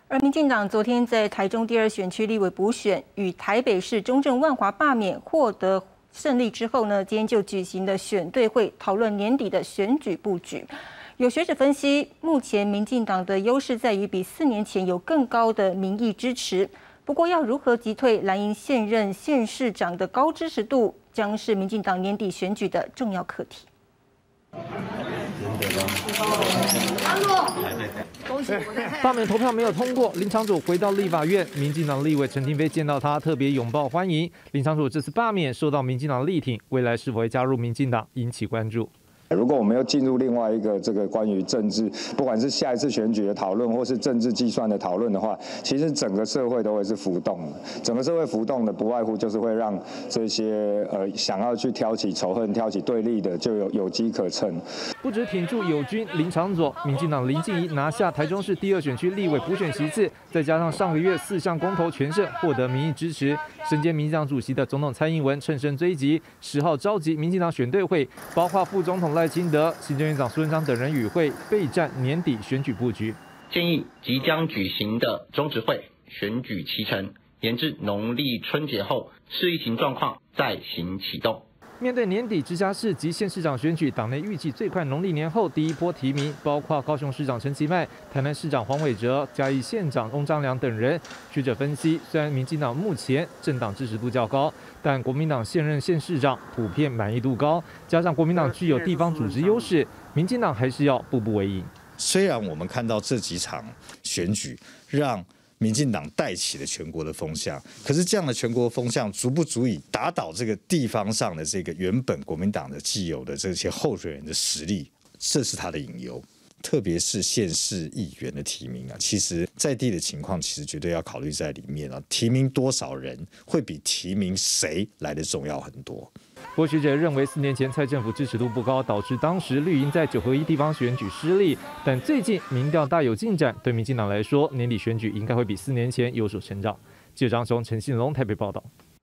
而民进党昨天在台中第2选区立委补选与台北市中正万华罢免获得胜利之后呢，今天就举行了选对会，讨论年底的选举布局。有学者分析，目前民进党的优势在于比4年前有更高的民意支持。不过，要如何击退蓝营现任县市长的高支持度，将是民进党年底选举的重要课题。 罢免投票没有通过，林昶佐回到立法院，民进党立委陈亭妃见到他特别拥抱欢迎。林昶佐这次罢免受到民进党力挺，未来是否会加入民进党引起关注。 如果我们要进入另外一个这个关于政治，不管是下一次选举的讨论，或是政治计算的讨论的话，其实整个社会都会是浮动的。整个社会浮动的，不外乎就是会让这些想要去挑起仇恨、挑起对立的，就有机可乘。 不止挺住友军林昶佐，民进党林静怡拿下台中市第2选区立委补选席次，再加上上个月4项公投全胜，获得民意支持。身兼民进党主席的总统蔡英文乘胜追击，10号召集民进党选对会，包括副总统赖清德、行政院长苏贞昌等人与会，备战年底选举布局。 建议即将举行的中执会选举期程延至农历春节后，视疫情状况再行启动。 面对年底直辖市及县市长选举，党内预计最快农历年后第一波提名，包括高雄市长陈其迈、台南市长黄伟哲、嘉义县长翁章良等人。学者分析，虽然民进党目前政党支持度较高，但国民党现任县市长普遍满意度高，加上国民党具有地方组织优势，民进党还是要步步为营。 虽然我们看到这几场选举让 民进党带起了全国的风向，可是这样的全国风向足不足以打倒这个地方上的这个原本国民党的既有的这些候选人的实力，这是他的隐忧。特别是县市议员的提名啊，其实在地的情况其实绝对要考虑在里面啊。提名多少人会比提名谁来的重要很多。 不过学者认为，4年前蔡政府支持度不高，导致当时绿营在9合1地方选举失利。但最近民调大有进展，对民进党来说，年底选举应该会比4年前有所成长。记者张雄、陈信龙台北报道。